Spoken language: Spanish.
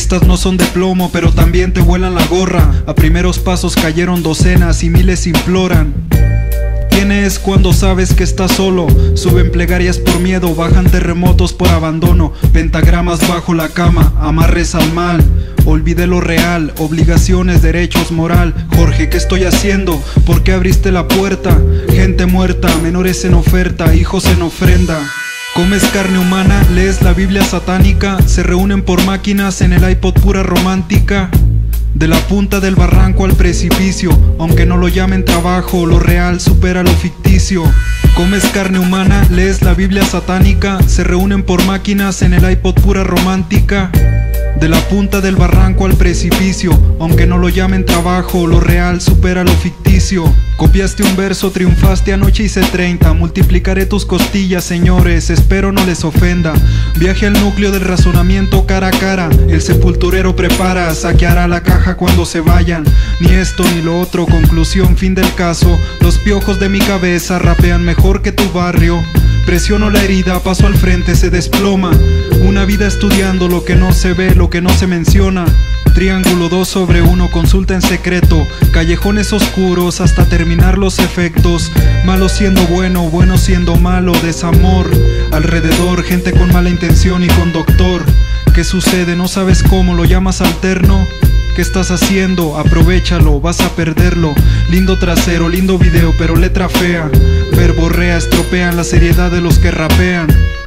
Estas no son de plomo, pero también te vuelan la gorra. A primeros pasos cayeron docenas y miles imploran. ¿Quién es cuando sabes que estás solo? Suben plegarias por miedo, bajan terremotos por abandono. Pentagramas bajo la cama, amarres al mal. Olvidé lo real, obligaciones, derechos, moral. Jorge, ¿qué estoy haciendo? ¿Por qué abriste la puerta? Gente muerta, menores en oferta, hijos en ofrenda. Comes carne humana, lees la Biblia satánica. Se reúnen por máquinas en el iPod pura romántica. De la punta del barranco al precipicio, aunque no lo llamen trabajo, lo real supera lo ficticio. Comes carne humana, lees la Biblia satánica. Se reúnen por máquinas en el iPod pura romántica. De la punta del barranco al precipicio, aunque no lo llamen trabajo, lo real supera lo ficticio. Copiaste un verso, triunfaste anoche, hice 30. Multiplicaré tus costillas, señores, espero no les ofenda. Viaje al núcleo del razonamiento cara a cara. El sepulturero prepara, saqueará la caja cuando se vayan. Ni esto ni lo otro, conclusión, fin del caso. Los piojos de mi cabeza rapean mejor que tu barrio. Presiono la herida, paso al frente, se desploma. Una vida estudiando lo que no se ve, lo que no se menciona. Triángulo 2 sobre 1, consulta en secreto. Callejones oscuros hasta terminar los efectos. Malo siendo bueno, bueno siendo malo, desamor. Alrededor, gente con mala intención y con doctor. ¿Qué sucede? ¿No sabes cómo? ¿Lo llamas alterno? ¿Qué estás haciendo? Aprovéchalo, vas a perderlo. Lindo trasero, lindo video, pero letra fea. Verborrea, estropean la seriedad de los que rapean.